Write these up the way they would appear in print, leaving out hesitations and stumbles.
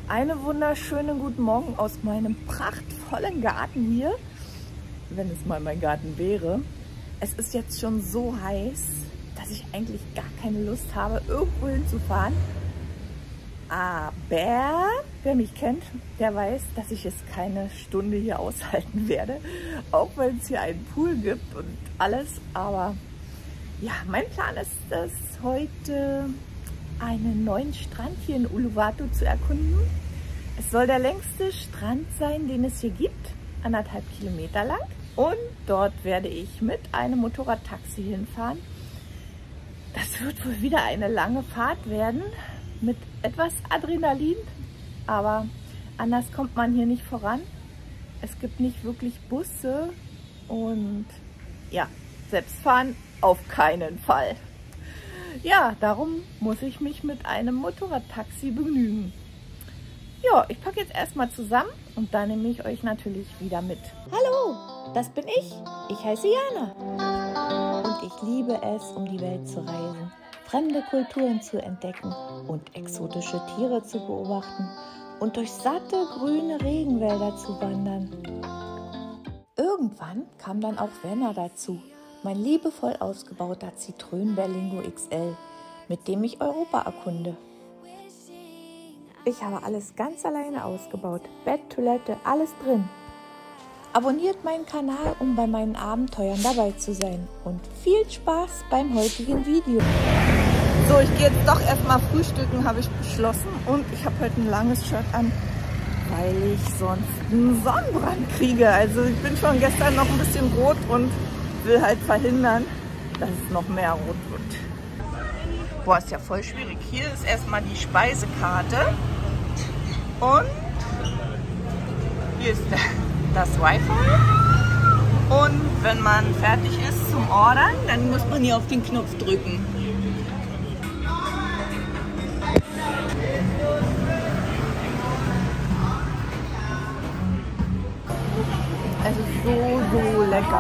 Einen wunderschönen guten Morgen aus meinem prachtvollen Garten hier, wenn es mal mein Garten wäre. Es ist jetzt schon so heiß, dass ich eigentlich gar keine Lust habe, irgendwo hinzufahren. Aber wer mich kennt, der weiß, dass ich es keine Stunde hier aushalten werde. Auch wenn es hier einen Pool gibt und alles. Aber ja, mein Plan ist es, heute einen neuen Strand hier in Uluwatu zu erkunden. Es soll der längste Strand sein, den es hier gibt, 1,5 Kilometer lang. Und dort werde ich mit einem Motorradtaxi hinfahren. Das wird wohl wieder eine lange Fahrt werden, mit etwas Adrenalin. Aber anders kommt man hier nicht voran. Es gibt nicht wirklich Busse und ja, selbst fahren auf keinen Fall. Ja, darum muss ich mich mit einem Motorradtaxi begnügen. Ja, ich packe jetzt erstmal zusammen und dann nehme ich euch natürlich wieder mit. Hallo, das bin ich. Ich heiße Jana. Und ich liebe es, um die Welt zu reisen, fremde Kulturen zu entdecken und exotische Tiere zu beobachten und durch satte grüne Regenwälder zu wandern. Irgendwann kam dann auch Werner dazu, mein liebevoll ausgebauter Citroën Berlingo XL, mit dem ich Europa erkunde. Ich habe alles ganz alleine ausgebaut, Bett, Toilette, alles drin. Abonniert meinen Kanal, um bei meinen Abenteuern dabei zu sein. Und viel Spaß beim heutigen Video. So, ich gehe jetzt doch erstmal frühstücken, habe ich beschlossen. Und ich habe heute ein langes Shirt an, weil ich sonst einen Sonnenbrand kriege. Also ich bin schon gestern noch ein bisschen rot und will halt verhindern, dass es noch mehr rot wird. Boah, ist ja voll schwierig. Hier ist erstmal die Speisekarte. Und hier ist das Wi-Fi. Und wenn man fertig ist zum Ordern, dann muss man hier auf den Knopf drücken. Es ist so lecker.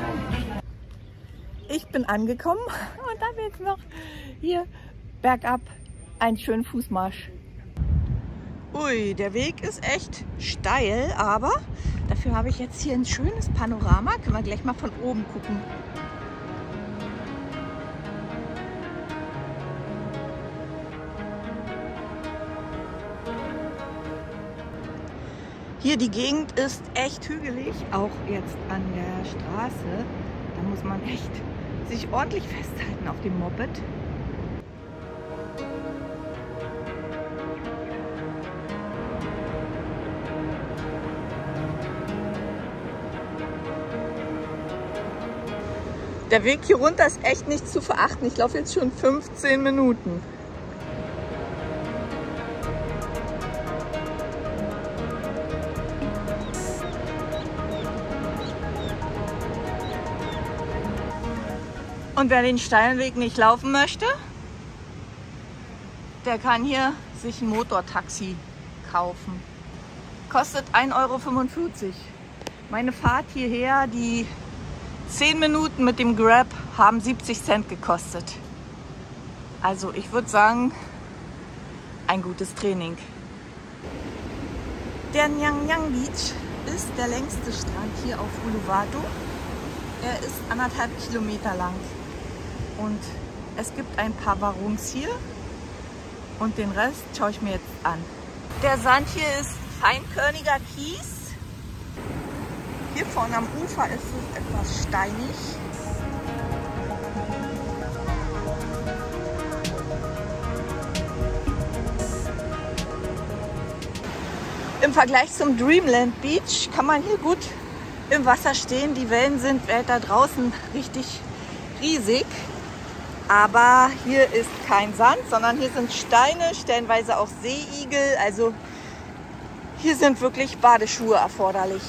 Ich bin angekommen und dann jetzt noch hier bergab einen schönen Fußmarsch. Ui, der Weg ist echt steil, aber dafür habe ich jetzt hier ein schönes Panorama. Können wir gleich mal von oben gucken. Hier die Gegend ist echt hügelig, auch jetzt an der Straße. Da muss man echt sich ordentlich festhalten auf dem Moped. Der Weg hier runter ist echt nicht zu verachten. Ich laufe jetzt schon 15 Minuten. Und wer den steilen Weg nicht laufen möchte, der kann hier sich ein Motortaxi kaufen. Kostet 1,45 Euro. Meine Fahrt hierher, die 10 Minuten mit dem Grab, haben 70 Cent gekostet. Also ich würde sagen, ein gutes Training. Der Nyang Nyang Beach ist der längste Strand hier auf Uluwatu. Er ist 1,5 Kilometer lang. Und es gibt ein paar Warungs hier und den Rest schaue ich mir jetzt an. Der Sand hier ist feinkörniger Kies. Hier vorne am Ufer ist es etwas steinig. Im Vergleich zum Dreamland Beach kann man hier gut im Wasser stehen. Die Wellen sind da draußen richtig riesig. Aber hier ist kein Sand, sondern hier sind Steine, stellenweise auch Seeigel. Also hier sind wirklich Badeschuhe erforderlich.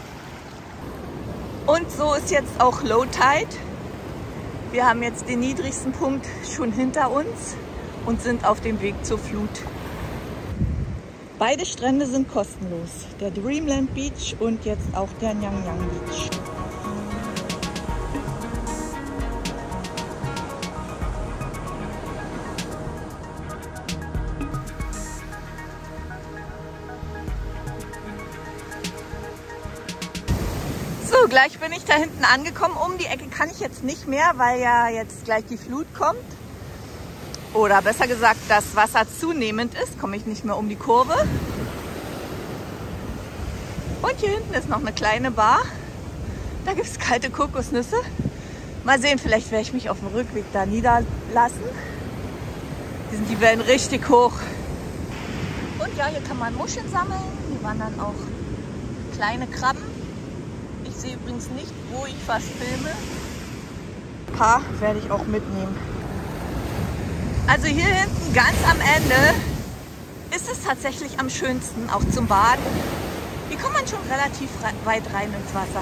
Und so ist jetzt auch Low Tide. Wir haben jetzt den niedrigsten Punkt schon hinter uns und sind auf dem Weg zur Flut. Beide Strände sind kostenlos. Der Dreamland Beach und jetzt auch der Nyang Nyang Beach. So, gleich bin ich da hinten angekommen. Um die Ecke kann ich jetzt nicht mehr, weil ja jetzt gleich die Flut kommt. Oder besser gesagt, das Wasser zunehmend ist, komme ich nicht mehr um die Kurve. Und hier hinten ist noch eine kleine Bar. Da gibt es kalte Kokosnüsse. Mal sehen, vielleicht werde ich mich auf dem Rückweg da niederlassen. Hier sind die Wellen richtig hoch. Und ja, hier kann man Muscheln sammeln. Hier waren dann auch kleine Krabben. Ich sehe übrigens nicht, wo ich was filme. Ein paar werde ich auch mitnehmen. Also hier hinten ganz am Ende ist es tatsächlich am schönsten, auch zum Baden. Hier kommt man schon relativ weit rein ins Wasser.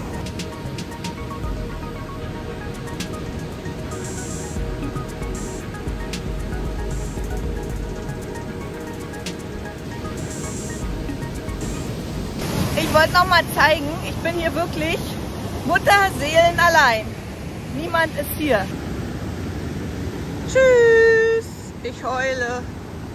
Ich wollte noch mal zeigen, ich bin hier wirklich mutterseelenallein. Niemand ist hier. Tschüss, ich heule.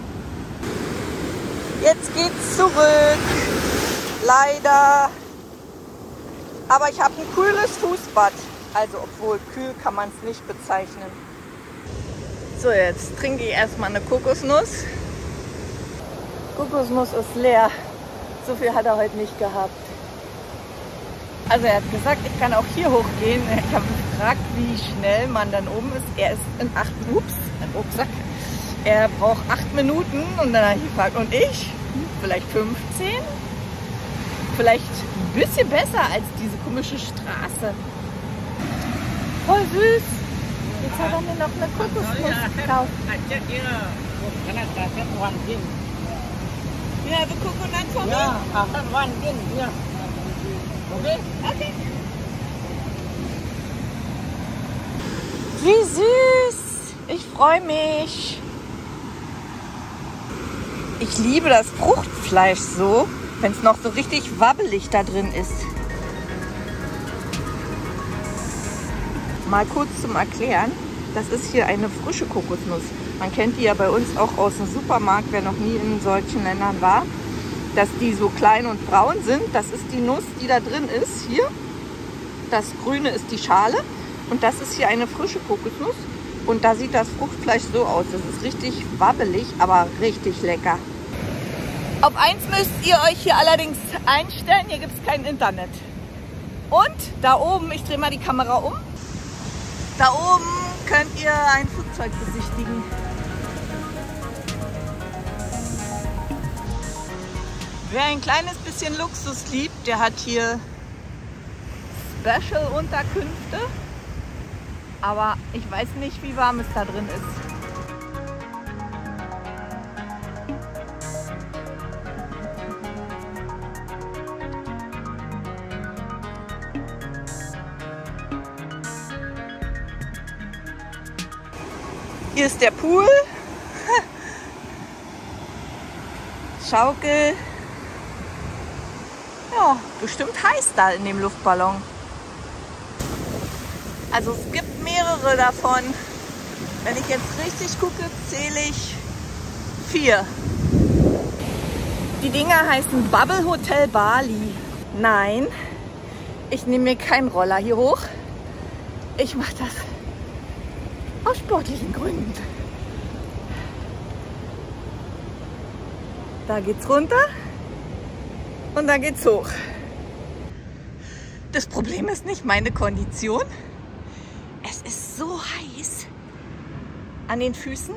Jetzt geht's zurück. Leider. Aber ich habe ein kühles Fußbad. Also obwohl kühl kann man es nicht bezeichnen. So, jetzt trinke ich erstmal eine Kokosnuss. Kokosnuss ist leer. So viel hat er heute nicht gehabt. Also er hat gesagt, ich kann auch hier hochgehen. Ich habe gefragt, wie schnell man dann oben ist. Er ist in 8 Rucksack. Er braucht 8 Minuten und dann habe ich gefragt, und ich? Vielleicht 15? Vielleicht ein bisschen besser als diese komische Straße. Voll süß. Jetzt hat er mir noch eine Kokosnuss gekauft. You have a coconut for me? Yeah, after one thing, yeah. Okay? Okay. Wie süß! Ich freue mich. Ich liebe das Fruchtfleisch so, wenn es noch so richtig wabbelig da drin ist. Mal kurz zum Erklären. Das ist hier eine frische Kokosnuss. Man kennt die ja bei uns auch aus dem Supermarkt, wer noch nie in solchen Ländern war. Dass die so klein und braun sind, das ist die Nuss, die da drin ist. Hier, das Grüne ist die Schale und das ist hier eine frische Kokosnuss. Und da sieht das Fruchtfleisch so aus. Das ist richtig wabbelig, aber richtig lecker. Auf eins müsst ihr euch hier allerdings einstellen, hier gibt es kein Internet. Und da oben, ich drehe mal die Kamera um, da oben könnt ihr ein Flugzeug besichtigen. Wer ein kleines bisschen Luxus liebt, der hat hier Special-Unterkünfte. Aber ich weiß nicht, wie warm es da drin ist. Hier ist der Pool. Schaukel. Ja, bestimmt heiß da in dem Luftballon. Also es gibt mehrere davon. Wenn ich jetzt richtig gucke, zähle ich 4. Die Dinger heißen Bubble Hotel Bali. Nein, ich nehme mir keinen Roller hier hoch. Ich mache das aus sportlichen Gründen. Da geht's runter und dann geht's hoch. Das Problem ist nicht meine Kondition. Es ist so heiß an den Füßen.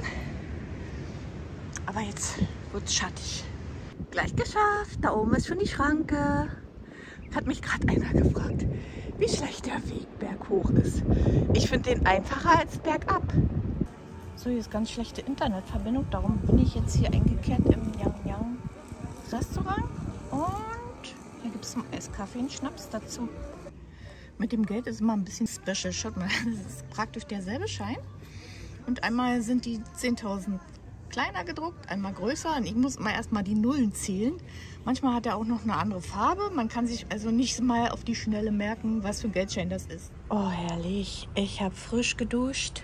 Aber jetzt wird's schattig. Gleich geschafft. Da oben ist schon die Schranke. Hat mich gerade einer gefragt, wie schlecht der Weg berghoch ist. Ich finde den einfacher als bergab. So, hier ist ganz schlechte Internetverbindung. Darum bin ich jetzt hier eingekehrt im Yang Yang Restaurant. Und hier gibt es zum Eiskaffee einen Schnaps dazu. Mit dem Geld ist immer ein bisschen special. Schaut mal, das ist praktisch derselbe Schein. Und einmal sind die 10.000 kleiner gedruckt, einmal größer. Und ich muss mal erstmal die Nullen zählen. Manchmal hat er auch noch eine andere Farbe. Man kann sich also nicht mal auf die Schnelle merken, was für ein Geldschein das ist. Oh, herrlich. Ich habe frisch geduscht.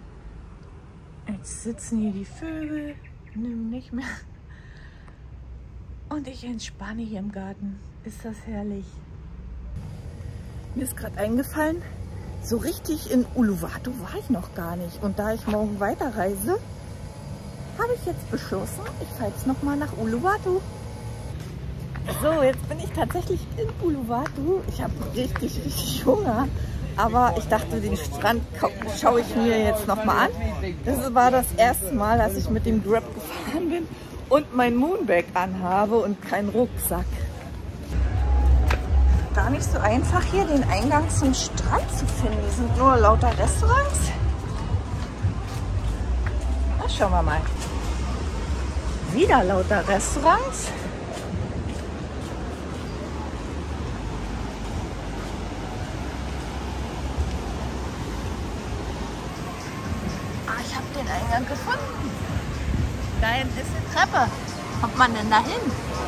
Jetzt sitzen hier die Vögel. Nimm nicht mehr. Und ich entspanne hier im Garten. Ist das herrlich. Mir ist gerade eingefallen, so richtig in Uluwatu war ich noch gar nicht. Und da ich morgen weiterreise, habe ich jetzt beschlossen, ich fahre jetzt nochmal nach Uluwatu. So, jetzt bin ich tatsächlich in Uluwatu. Ich habe richtig Hunger. Aber ich dachte, den Strand schaue ich mir jetzt nochmal an. Das war das erste Mal, dass ich mit dem Grab gefahren bin und mein Moonbag anhabe und keinen Rucksack. Gar nicht so einfach, hier den Eingang zum Strand zu finden. Hier sind nur lauter Restaurants. Na, schauen wir mal. Wieder lauter Restaurants. Ich habe den Eingang gefunden. Da hinten ist eine Treppe. Kommt man denn da hin?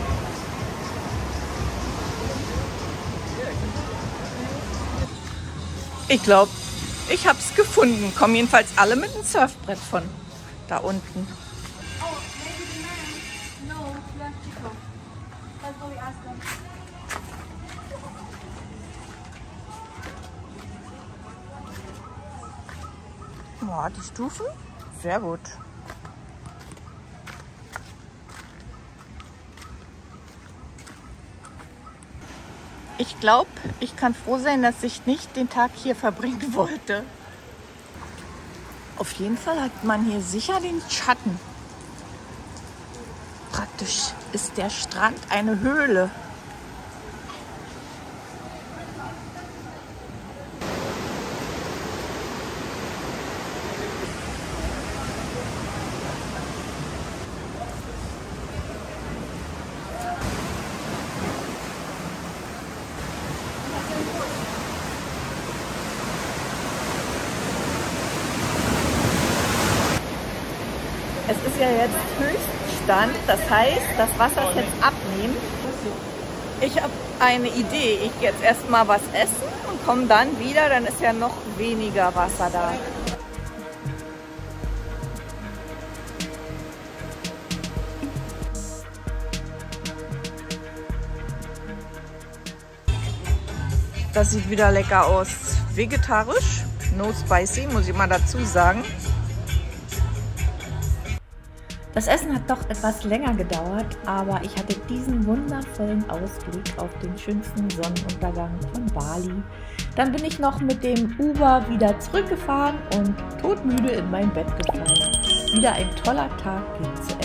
Ich glaube, ich habe es gefunden. Kommen jedenfalls alle mit dem Surfbrett von da unten. Boah, die Stufen? Sehr gut. Ich glaube, ich kann froh sein, dass ich nicht den Tag hier verbringen wollte. Auf jeden Fall hat man hier sicher den Schatten. Praktisch ist der Strand eine Höhle. Es ist ja jetzt Höchststand, das heißt, das Wasser ist jetzt abnehmen. Ich habe eine Idee. Ich gehe jetzt erstmal was essen und komme dann wieder, dann ist ja noch weniger Wasser da. Das sieht wieder lecker aus. Vegetarisch, no spicy, muss ich mal dazu sagen. Das Essen hat doch etwas länger gedauert, aber ich hatte diesen wundervollen Ausblick auf den schönsten Sonnenuntergang von Bali. Dann bin ich noch mit dem Uber wieder zurückgefahren und todmüde in mein Bett gefallen. Wieder ein toller Tag geht zu Ende.